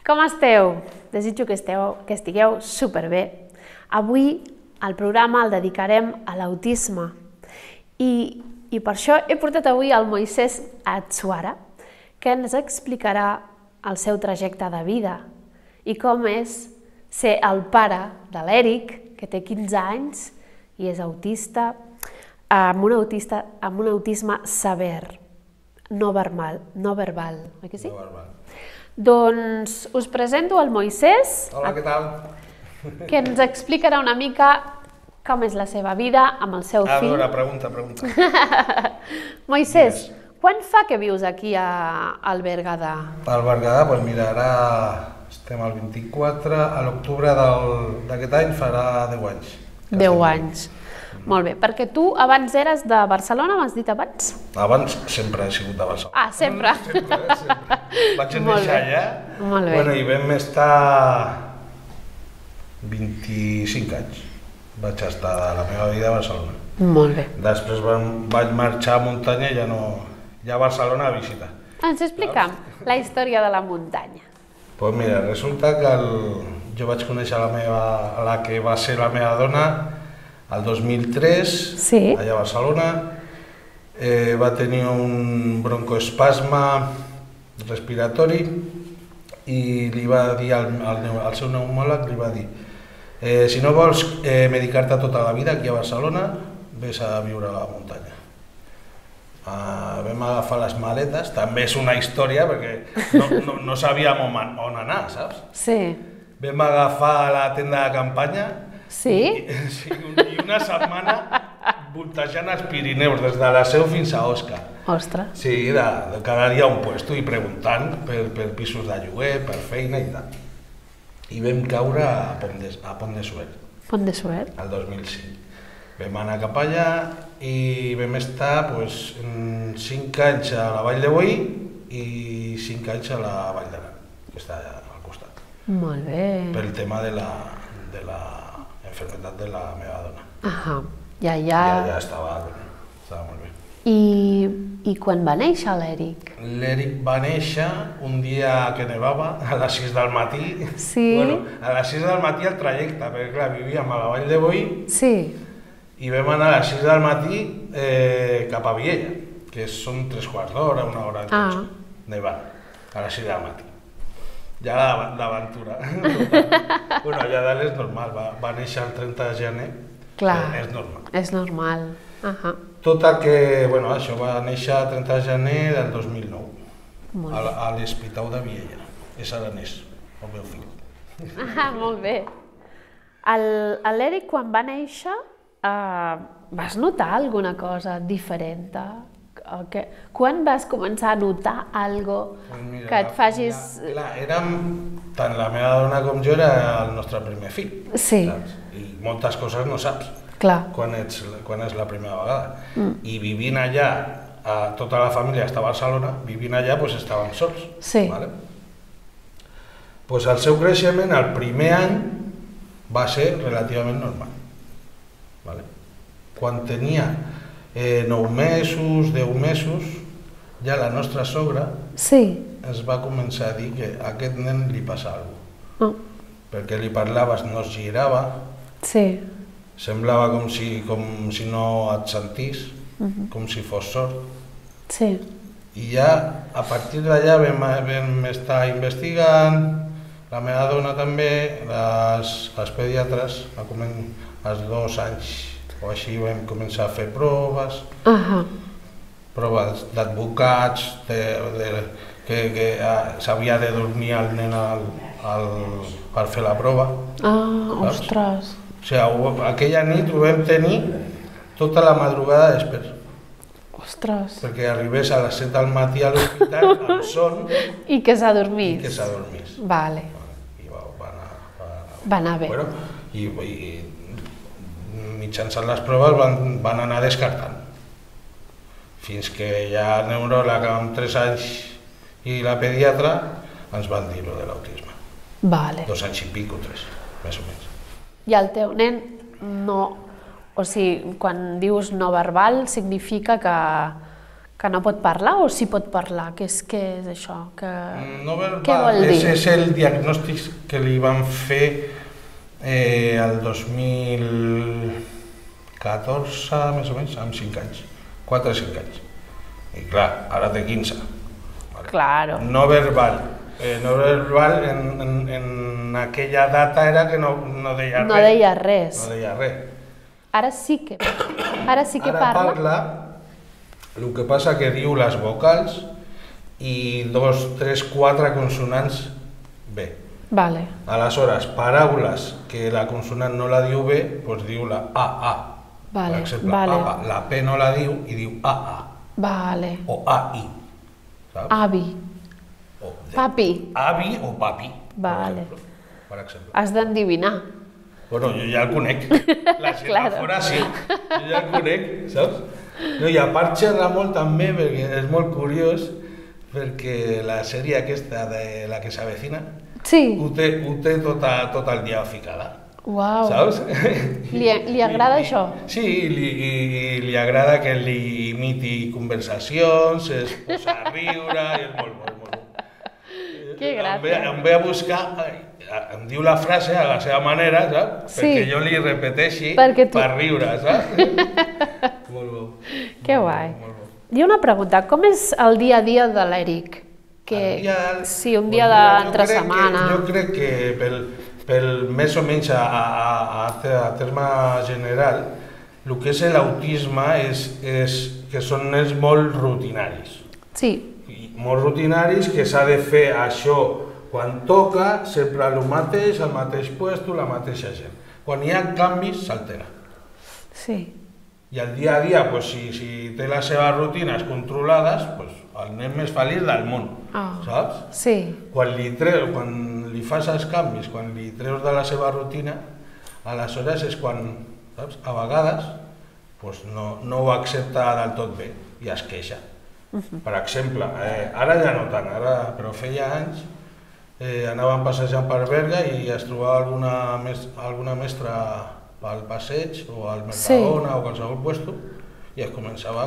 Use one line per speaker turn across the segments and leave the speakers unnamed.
Com esteu? Desitjo que estigueu superbé. Avui el programa el dedicarem a l'autisme i per això he portat avui el Moisès Atsuara, que ens explicarà el seu trajecte de vida i com és ser el pare de l'Eric, que té 15 anys i és autista, amb un autisme sever, no verbal, oi que sí?
No verbal.
Doncs us presento el Moisès.
Hola, què tal?
Que ens explicarà una mica com és la seva vida amb el seu fill.
A veure, pregunta.
Moisès, quan fa que vius aquí al Berguedà?
Al Berguedà, doncs mira, ara estem al 24, a l'octubre d'aquest any farà 10 anys.
10 anys. Molt bé, perquè tu abans eres de Barcelona, m'has dit abans?
Abans sempre he sigut de Barcelona.
Ah, sempre?
Sempre. Vaig néixer allà.
Molt bé.
Bueno, i vam estar 25 anys. Vaig estar de la meva vida a Barcelona.
Molt bé.
Després vaig marxar a muntanya i ja a Barcelona a visitar.
Ens explica'm la història de la muntanya.
Doncs mira, resulta que jo vaig conèixer la que va ser la meva dona el 2003,
Sí.
allà a Barcelona. Va tenir un broncoespasme respiratori i li va dir al seu pneumòleg, li va dir si no vols medicar-te tota la vida aquí a Barcelona, vés a viure a la muntanya. Vam agafar les maletes, també és una història perquè no sabíem on anar, saps?
Sí.
Vam agafar la tenda de campanya.
Sí?
Sí, i una setmana voltejant els Pirineus, des de la Seu fins a Osca.
Ostres.
Sí, de cada dia un puesto i preguntant per pisos de lloguer, per feina i tal. I vam caure a Pont de Suert.
Pont de Suert.
El 2005. Vam anar cap allà i vam estar 5 anys a la Vall de Boí i 5 anys a la Vall d'Aran, que està allà al costat.
Molt bé.
Pel tema de la enfermedad de la meva dona.
Ahà.
Ja estava molt bé.
I quan va néixer l'Eric?
L'Eric va néixer un dia que nevava, a les 6 del matí.
Sí?
Bueno, a les 6 del matí el trajecte, perquè clar, vivíem a la Vall de Boí.
Sí.
I vam anar a les 6 del matí cap a Viella, que són 3/4 d'hora, 1 hora de cotxe, nevant, a les 6 del matí. Ja l'aventura. Bueno, allà dalt és normal, va néixer el 30 de gener, és normal.
És normal.
Tot el que, bueno, això va néixer el 30 de gener del 2009, a l'Hospital de Viella. És aranès, el meu fill.
Molt bé. L'Eric, quan va néixer, vas notar alguna cosa diferent? Quan vas començar a notar alguna cosa que et facis...
Tant la meva dona com jo era el nostre primer fill.
Sí.
I moltes coses no saps quan és la primera vegada. I vivint allà, tota la família està a Barcelona, vivint allà estàvem sols.
Sí.
El seu creixement, el primer any, va ser relativament normal. Quan tenia 9 mesos, 10 mesos, ja la nostra sogra ens va començar a dir que a aquest nen li passa alguna cosa. Perquè li parlaves, no es girava, semblava com si no et sentís, com si fos sord. I ja a partir d'allà vam estar investigant, la meva dona també, els pediatres, als 2 anys o així vam començar a fer proves, proves d'advocats, que s'havia de dormir el nen per fer la prova.
Ostres!
O sigui, aquella nit ho vam tenir tota la madrugada despert.
Ostres!
Perquè arribés a les 7 del matí a l'hospital amb son
i que s'adormís.
I que s'adormís.
Vale.
I
va anar bé.
I mitjançant les proves van anar descartant. Fins que ja el neuròleg amb 3 anys i la pediatra ens van dir lo de l'autisme. 2 anys i pico, 3, més o menys.
I el teu nen no... O sigui, quan dius no verbal, significa que Que no pot parlar o sí pot parlar? Què és això?
No verbal,
què vol dir?
És el diagnòstic que li van fer el 2014, més o menys, amb 5 anys, 4 o 5 anys. I clar, ara té 15.
Claro.
No verbal. No verbal en aquella data era que no deia res.
No deia res.
No deia res.
Ara sí que parla.
Ara parla, el que passa que diu les vocals i 2, 3, 4 consonants bé.
Vale.
Aleshores, paraules que la consonant no la diu bé, doncs diu la A.
Vale.
Per exemple,
vale.
papa, la P no la diu i diu A.
Vale.
O AI. Saps?
Avi. Papi.
Avi o papi.
Vale.
Per exemple.
Has d'endevinar.
Bueno, jo ja el conec. La gent de fora sí. Jo ja el conec, saps? No, i a part xerra molt també, perquè és molt curiós, perquè la sèrie aquesta de La que s'avecina ho té tot el dia ficada.
Uau.
Saps?
Li agrada això?
Sí, li agrada que li imiti conversacions, es posa a riure, i és molt bo.
Que gràcia.
Em ve a buscar, em diu la frase a la seva manera, saps? Perquè jo li repeteixi per riure, saps? Molt bo.
Que guai. I una pregunta, com és el dia a dia de l'Eric? Sí, un dia d'entre setmana.
Jo crec que pel més o menys a terme general, el que és l'autisme és que són nens molt rutinaris.
Sí.
Molt rutinaris, que s'ha de fer això quan toca, sempre el mateix, al mateix lloc, la mateixa gent. Quan hi ha canvis, s'altera.
Sí.
I al dia a dia, si té les seves rutines controlades, el nen més feliç del món, saps?
Sí.
Quan li fas els canvis, quan li treus de la seva rutina, aleshores és quan, saps? A vegades no ho accepta del tot bé i es queixa. Per exemple, ara ja no tant, però feia anys anàvem passejant per Berga i es trobava alguna mestra pel passeig o al Mercadona o qualsevol lloc i es començava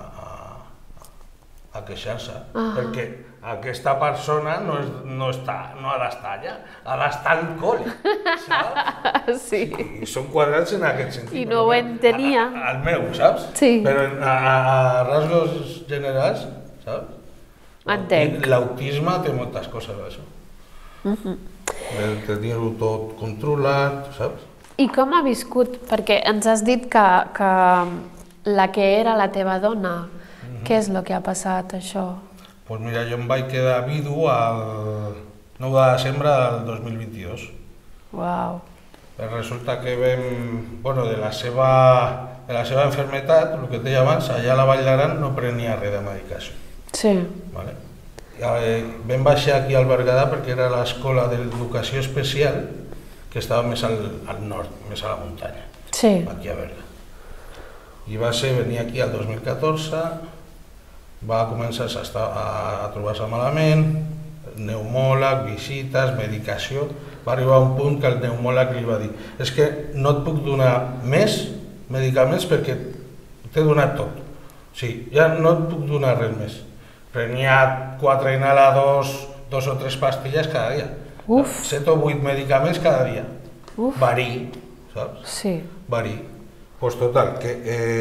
a queixar-se, perquè aquesta persona no ha d'estar allà, ha d'estar al col·le, saps?
Sí.
I són quadrats en aquest sentit.
I no ho entenia.
El meu, saps?
Sí.
Però a rasgos generals, saps?
Entenc.
L'autisme té moltes coses d'això. De tenir-ho tot controlat, saps?
I com ha viscut? Perquè ens has dit que la que era la teva dona, què és el que ha passat, això?
Doncs mira, jo em vaig quedar vidu el 9 de desembre del 2022.
Uau.
Resulta que de la seva enfermetat, el que et deia abans, allà a la Vall d'Aran no prenia res de medicació.
Sí.
Vam baixar aquí al Berguedà perquè era l'escola d'educació especial que estava més al nord, més a la muntanya, aquí a Berga. I va ser venir aquí el 2014, va començar a trobar-se malament, pneumòleg, visites, medicació. Va arribar a un punt que el pneumòleg li va dir: és que no et puc donar més medicaments perquè t'he donat tot. Sí, ja no et puc donar res més. Prenia 4 inhaladors, 2 o 3 pastilles cada dia. 7 o 8 medicaments cada dia. Verí, saps?
Sí.
Verí. Doncs total, que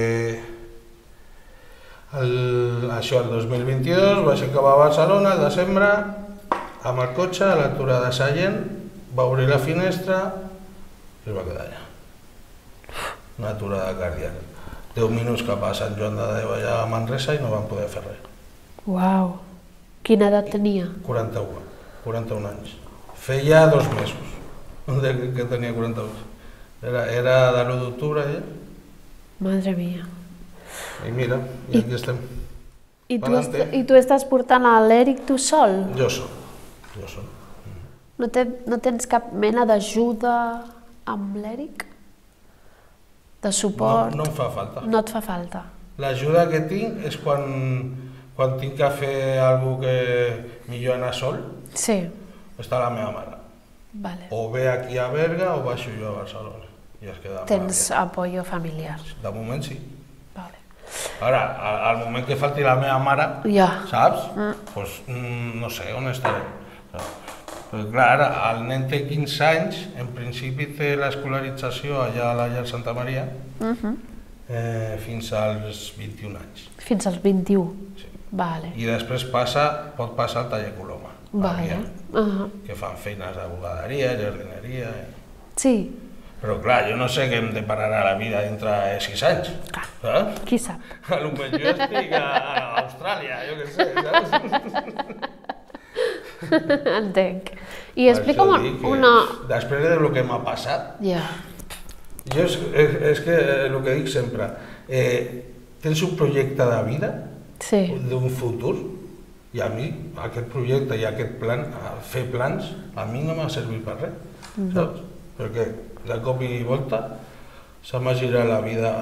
això el 2022 vaig acabar a Barcelona, al desembre, amb el cotxe, a l'altura de Sallent, va obrir la finestra i es va quedar allà. Una aturada cardíaca. 10 minuts cap a Sant Joan de Déu allà a Manresa i no van poder fer res.
Uau. Quina edat tenia?
41 anys. Feia 2 mesos que tenia 41. Era de l'1 d'octubre ja. Madre
mia.
I mira, i aquí estem.
I tu estàs portant a l'Eric tu sol?
Jo sol.
No tens cap mena d'ajuda amb l'Eric? De suport?
No em fa falta.
No et fa falta?
L'ajuda que tinc és quan tinc que fer alguna que millor anar sol, està la meva mare. O ve aquí a Berga o baixo jo a Barcelona.
Tens apoyo familiar?
De moment sí.
Vale.
Ara, al moment que falti la meva mare, saps? Doncs no sé on estarem. Però clar, ara, el nen té 15 anys, en principi té l'escolarització allà a la llar Santa Maria, fins als 21 anys.
Fins als 21? Sí. Vale.
I després pot passar al taller Coloma, que fan feines de bugaderia, jardineria...
Sí.
Però clar, jo no sé què em depararà la vida dintre de 6 anys, saps?
Qui sap?
Potser jo estic a Austràlia, jo què sé, saps?
Entenc. I explica'm una...
Després del que m'ha passat, jo és que el que dic sempre, tens un projecte de vida, d'un futur, i a mi aquest projecte i aquest plan, fer plans, a mi no m'ha servit per res, saps? Perquè de cop i volta se m'ha girat la vida,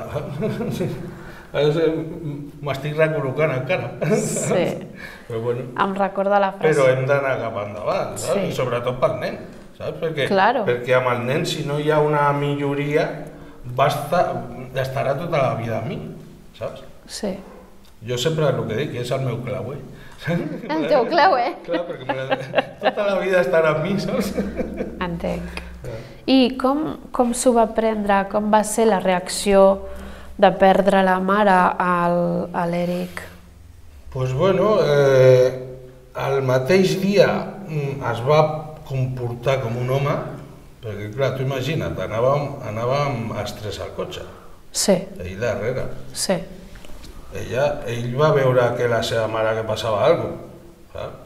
m'estic recol·locant encara. Sí,
em recorda la frase.
Però hem d'anar cap endavant, saps? I sobretot pel nen, saps? Perquè amb el nen, si no hi ha una milloria, estarà tota la vida amb mi, saps?
Sí.
Jo sempre el que dic és el meu clauer.
El teu clauer?
Clar, perquè tota la vida estarà amb mi, saps?
Entenc. I com s'ho va prendre, com va ser la reacció de perdre la mare a l'Eric?
Doncs bueno, el mateix dia es va comportar com un home, perquè clar, tu imagina't, anàvem els tres al cotxe.
Sí.
Ell darrere.
Sí.
Ell va veure que la seva mare que passava alguna cosa, saps?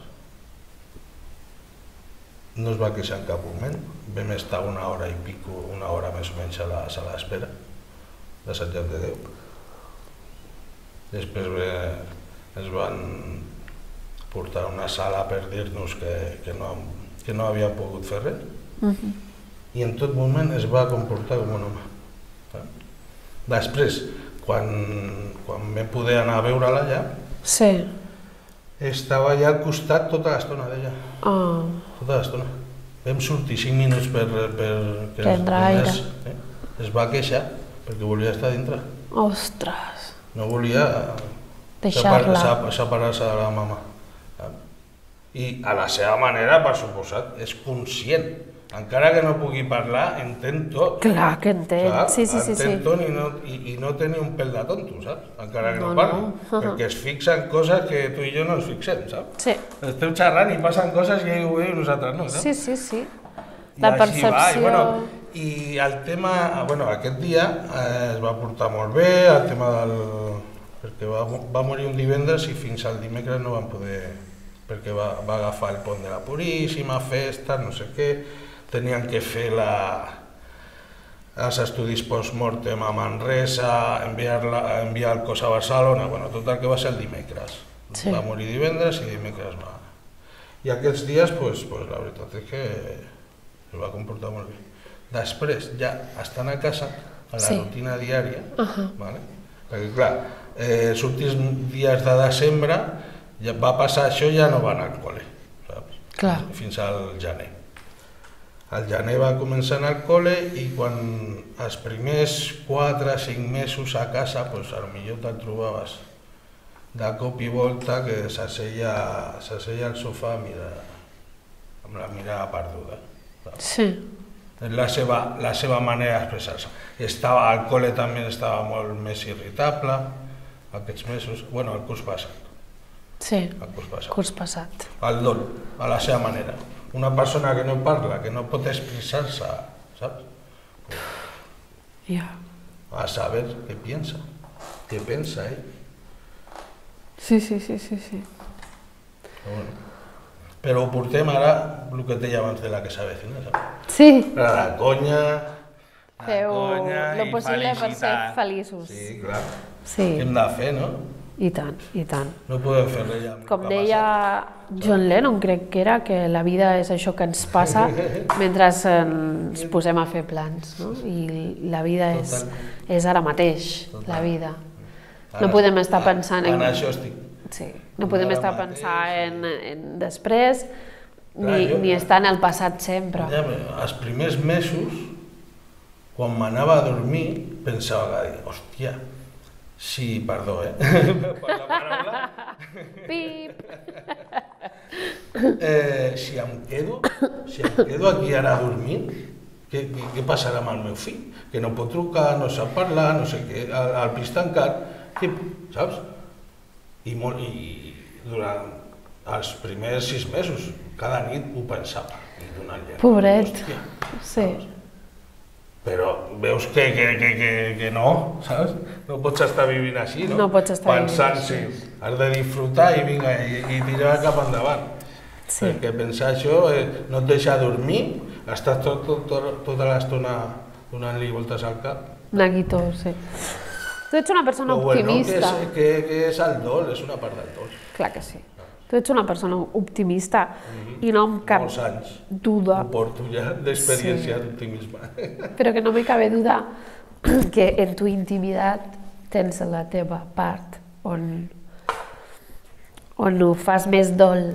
No es va queixar en cap moment. Vam estar una hora i pico, una hora més o menys a la sala d'espera de Sant Joan de Déu. Després ens van portar a una sala per dir-nos que no havien pogut fer res. I en tot moment es va comportar com un home. Després, quan vam poder anar a veure-la allà, estava allà al costat tota l'estona d'ella. Tota l'estona. Vam sortir 5 minuts perquè només es va queixar perquè volia estar dintre.
Ostres!
No volia separar-se de la mama. I a la seva manera, per suposat, és conscient. Encara que no pugui parlar, entén tot.
Clar que entén, sí.
Entén tot i no té ni un pèl de tonto, saps? Encara que no parli. Perquè es fixa en coses que tu i jo no ens fixem, saps?
Sí.
Esteu xerrant i passen coses que ell ho veu i nosaltres no, saps?
Sí. La percepció...
I el tema, aquest dia es va portar molt bé, el tema del... perquè va morir un divendres i fins al dimecres no van poder... perquè va agafar el pont de la Puríssima, festa, no sé què... Tenien que fer els estudis post-mortem a Manresa, enviar el cos a Barcelona, tot el que va ser el dimecres. Va morir divendres i dimecres va. I aquests dies, la veritat és que es va comportar molt bé. Després, ja estant a casa, a la rutina diària, perquè clar, els últims dies de desembre va passar això i ja no va anar al col·le, fins al gener. Al gener va començar a anar al col·le i quan els primers 4 o 5 mesos a casa, potser te'l trobaves de cop i volta que s'asseia al sofà amb la mirada perduda. Sí. És la seva manera d'expressar-se. Al col·le també estava molt més irritable aquests mesos, el curs passat.
Sí, curs passat.
Al dol, a la seva manera. Una persona que no parla, que no pot expressar-se, saps? A saber què pensa ell.
Sí.
Però ho portem ara, el que et deia abans de la que s'avecina, saps?
Sí.
La conya,
feu lo possible per ser feliços.
Sí, clar. Hem de fer, no?
I tant.
No podem fer res ja.
Com deia John Lennon, crec que era, que la vida és això que ens passa mentre ens posem a fer plans, no? I la vida és ara mateix, la vida. No podem estar pensant en...
En això estic.
Sí, no podem estar pensant en després, ni estar en el passat sempre.
Els primers mesos, quan m'anava a dormir, pensava, hòstia, Sí, perdó, per la paraula.
Pip!
Si em quedo aquí ara dormint, què passarà amb el meu fill? Que no pot trucar, no sap parlar, no sé què, al pis tancat, saps? I durant els primers 6 mesos, cada nit ho pensava.
Pobret, sí.
Però veus que no, saps? No pots estar vivint així, no?
No pots estar vivint
pensant, sí, has de disfrutar i vinga, i tirar cap endavant. Perquè pensar això no et deixa dormir, estàs tota l'estona donant-li voltes al cap.
Neguitó, sí. Tu ets una persona optimista.
Que és el dol, és una part del dol.
Clar que sí. Tu ets una persona optimista i no amb cap
molts anys
duda.
Ho porto ja d'experiència d'optimisme.
Però que no m'hi cabe duda que en tu intimitat tens la teva part on ho fas més dol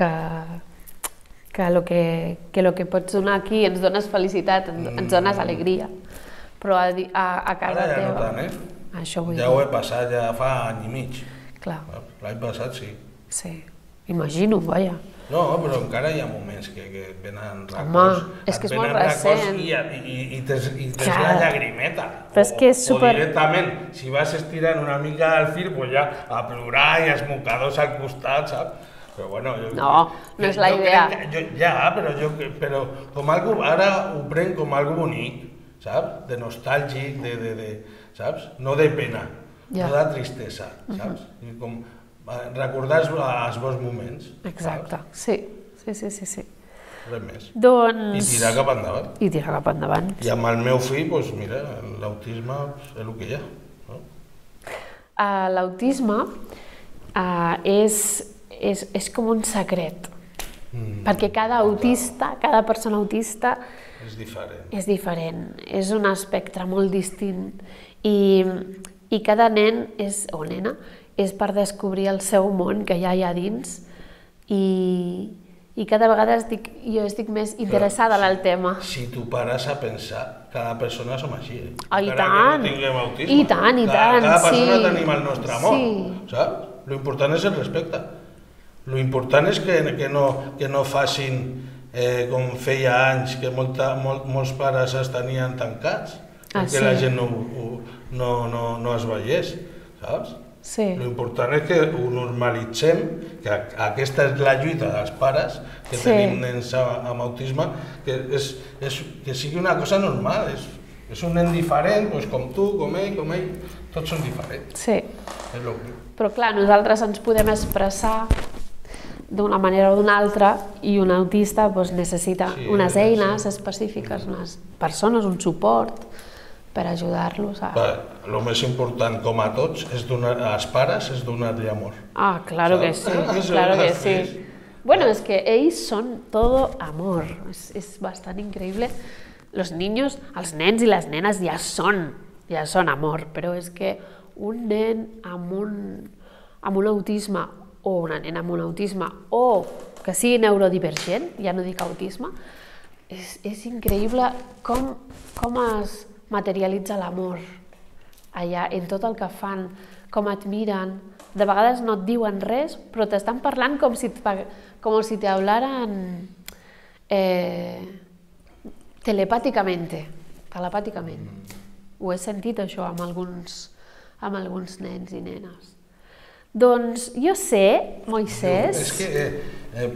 que lo que pots donar aquí. Ens dones felicitat, ens dones alegria. Però a casa teva...
Ara ja no tant,
Això vull dir.
Ja ho he passat, ja fa any i mig.
Clar.
L'any passat sí.
Sí. Imagino, vaja.
No, però encara hi ha moments que et venen records.
Home, és que és molt recent.
I tens la llagrimeta.
Però és que és super...
O directament, si vas estirant una mica el fil, pues ja a plorar i els mocadors al costat, saps? Però bueno...
No és la idea.
Ja, però com algo, ara ho prenc com algo bonic, saps? De nostàlgic, saps? No de pena, no de tristesa, saps? Com recordar els bons moments.
Exacte, sí.
Res més.
Doncs...
I tirar cap endavant.
I tirar cap endavant.
I amb el meu fill, doncs mira, l'autisme és el que hi ha.
L'autisme és com un secret. Perquè cada autista, cada persona autista...
És diferent.
És diferent. És un espectre molt distint. I cada nen o nena és per descobrir el seu món que ja hi ha dins i cada vegada jo estic més interessada en el tema.
Si tu pares a pensar, cada persona som així,
I tant!
Que no tinguem autisme.
I tant,
Cada
sí.
persona tenim el nostre amor, saps? L'important és el respecte. L'important és que no facin com feia anys, que molts pares es tenien tancats, perquè la gent no es veiés, saps? L'important és que ho normalitzem, que aquesta és la lluita dels pares, que tenim nens amb autisme, que sigui una cosa normal. És un nen diferent, com tu, com ell, tots són diferents.
Sí. Però clar, nosaltres ens podem expressar d'una manera o d'una altra i un autista necessita unes eines específiques, unes persones, un suport per ajudar-los a...
El més important, com a tots, als pares, és donar-li amor.
Ah, claro que sí, claro que sí. Bueno, es que ells són todo amor, és bastant increïble. Los niños, els nens i les nenes ja són amor, però és que un nen amb un autisme o una nena amb un autisme o que sigui neurodivergent, ja no dic autisme, és increïble com es materialitza l'amor allà, en tot el que fan, com et miren. De vegades no et diuen res, però t'estan parlant com si te hablaran telepàticament. Ho he sentit, això, amb alguns nens i nenes. Doncs jo sé, Moisès...
És que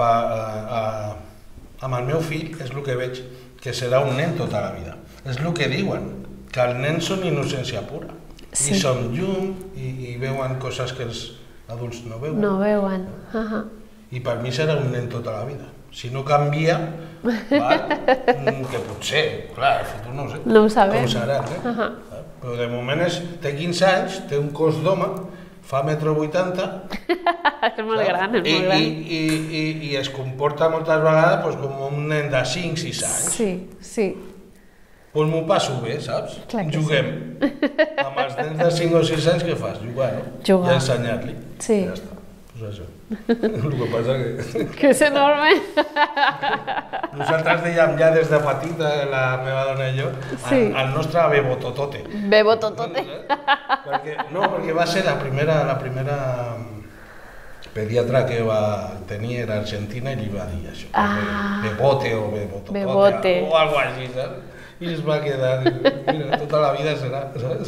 amb el meu fill és el que veig, que serà un nen tota la vida. És el que diuen, que els nens són innocència pura. I som llum i veuen coses que els adults no veuen.
No veuen.
I per mi serà un nen tota la vida. Si no canvia, que potser, clar, el futur no ho sé.
No ho sabem.
Com serà, però de moment té 15 anys, té un cos d'home, fa 1,80 m.
És molt gran, és molt gran.
I es comporta moltes vegades com un nen de 5-6 anys.
Sí.
Doncs m'ho passo bé, saps? Juguem. Amb els nens de 5 o 6 anys què fas? Jugar, no?
Jugar.
I ensenyar-li.
Sí.
Ja està. Pues això. El que passa que...
Que és enorme.
Nosaltres dèiem ja des de petita, la meva dona i jo, el nostre bebototote.
Bebototote.
Perquè va ser la primera pediatra que va tenir era argentina i li va dir això. Bebote o bebototote o algo així, saps? I es va quedar, mira, tota la vida serà, saps?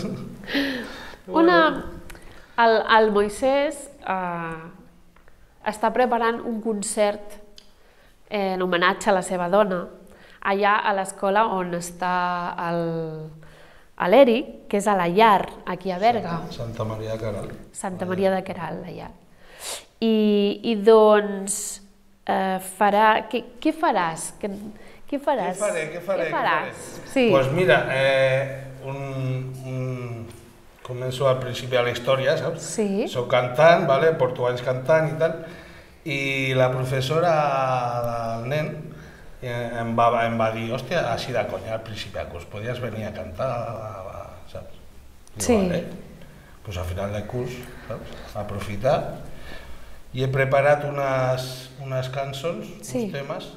El Moisès està preparant un concert en homenatge a la seva dona allà a l'escola on està l'Eric, que és a la Llar, aquí a Berga.
Santa Maria de Queralt.
Santa Maria de Queralt, la Llar. I doncs farà... Què faràs? Què faràs?
Què faré?
Doncs
mira, començo al principi de la història, saps?
Sí.
Soc cantant, porto anys cantant i tal, i la professora del nen em va dir, hòstia, així de conya, al principi de curs, podies venir a cantar, saps?
Sí.
Doncs al final del curs, saps? Aprofitar. I he preparat unes cançons, uns temes,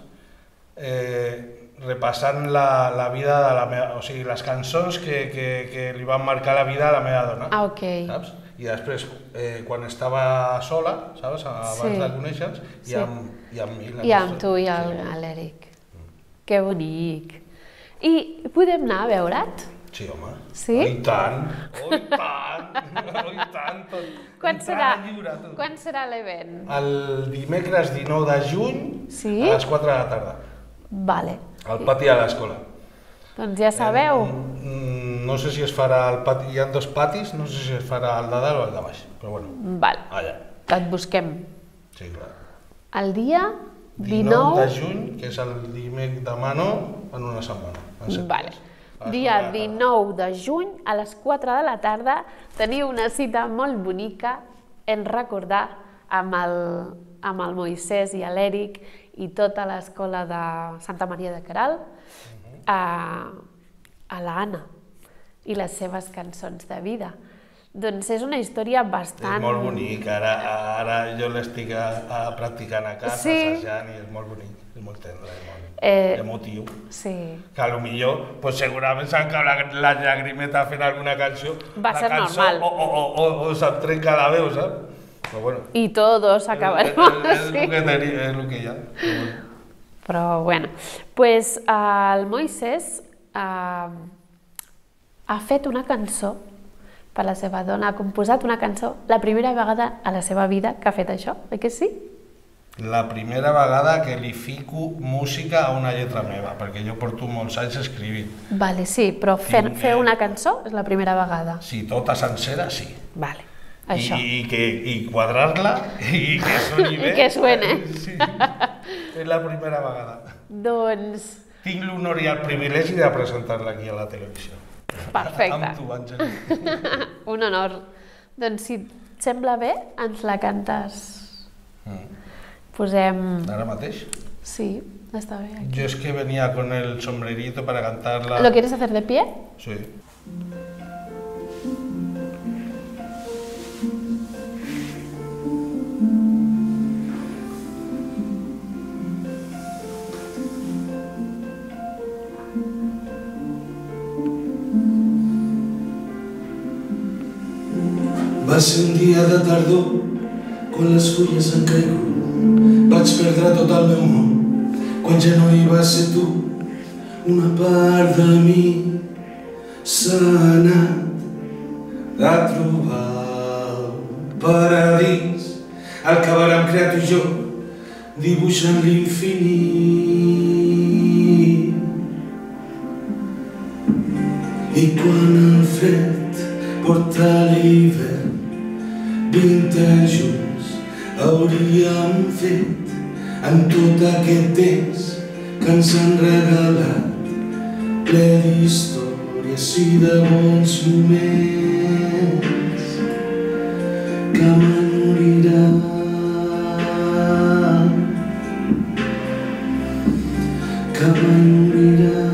repassant la vida de la meva... O sigui, les cançons que li van marcar la vida a la meva dona.
Ok.
Saps? I després, quan estava sola, saps? Abans de conèixer-nos, i amb mi.
I amb tu i l'Eric. Que bonic. I podem anar a veure't?
Sí, home.
Sí?
Oh, i tant! Oh, i tant!
Quan serà l'event?
El dimecres 19 de juny a les 4 de la tarda.
Vale.
Al pati de l'escola.
Doncs ja sabeu.
No sé si es farà al pati, hi ha dos patis, no sé si es farà el de dalt o el de baix, però bueno, allà.
Et busquem.
Sí, clar.
El dia
19 de juny, que és el dimecres demà no, en una setmana.
Vale. Dia 19 de juny a les 4 de la tarda teniu una cita molt bonica en recordar amb el Moisès i l'Eric i tota l'escola de Santa Maria de Queralt a l'Anna i les seves cançons de vida. Doncs és una història bastant...
És molt bonic, ara jo l'estic practicant a casa, assajant, i és molt bonic, és molt tendre, és molt emotiu.
Sí.
Que potser segurament s'han cauat la llagrimeta fent alguna cançó,
va ser normal.
O se'm trenca la veu, saps? Però bueno.
I todos acabarem
així. És el que hi ha.
Però bueno, doncs el Moisès ha fet una cançó per la seva dona, ha composat una cançó la primera vegada a la seva vida que ha fet això, oi que sí?
La primera vegada que li fico música a una lletra meva, perquè jo porto molts anys escrivint.
Vale, sí, però fer una cançó és la primera vegada.
Sí, tota sencera, sí.
Vale, això.
I quadrar-la i que soni bé.
I que suene.
Sí, és la primera vegada.
Doncs...
Tinc l'honor i el privilegi de presentar-la aquí a la televisió.
Perfecte.
Amb tu, Àngel.
Un honor. Doncs si et sembla bé, ens la cantes. Posem...
¿Ahora matéis?
Sí, está bien.
Yo es que venía con el sombrerito para cantarla.
¿Lo quieres hacer de pie?
Sí. Va ser un dia de tardor, quan les fulles han caigut. Vaig perdre tot el meu món, quan ja no hi va ser tu. Una part de mi s'ha anat a trobar el paradís, el que vàrem crear tu i jo, dibuixant l'infinit. I quan el fred porta l'hivern, 20 anys junts hauríem fet en tot aquest temps que ens han regalat, ple d'històries i de bons moments que m'enoriran, que m'enoriran.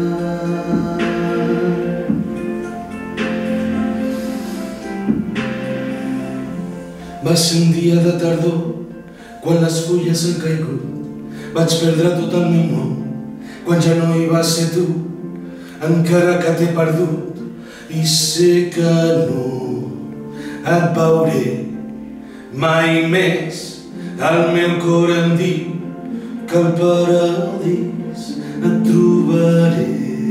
Va ser un dia de tardor, quan les fulles han caigut. Vaig perdre tot el meu món, quan ja no hi vas ser tu, encara que t'he perdut, i sé que no et veuré mai més. El meu cor em diu que al paradís et trobaré,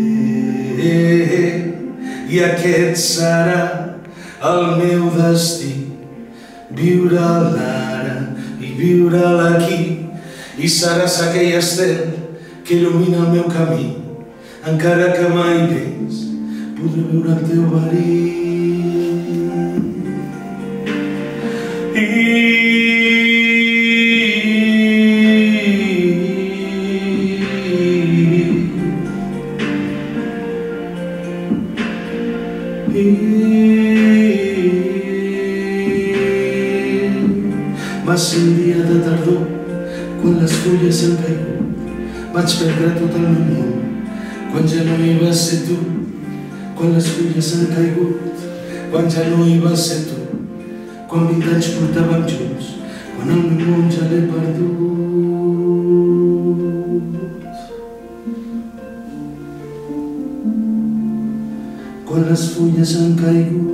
i aquest serà el meu destí, viure l'ara i viure l'aquí, i seràs aquell estel que il·lumina el meu camí, encara que mai més podré veure el teu verí. Va ser un dia de tardor, quan les fulles han caigut, vaig perdre tot el meu món, quan ja no hi vas ser tu, quan les fulles han caigut, quan ja no hi vas ser tu, quan 20 anys portàvem junts, quan el meu món ja l'he perdut. Quan les fulles han caigut,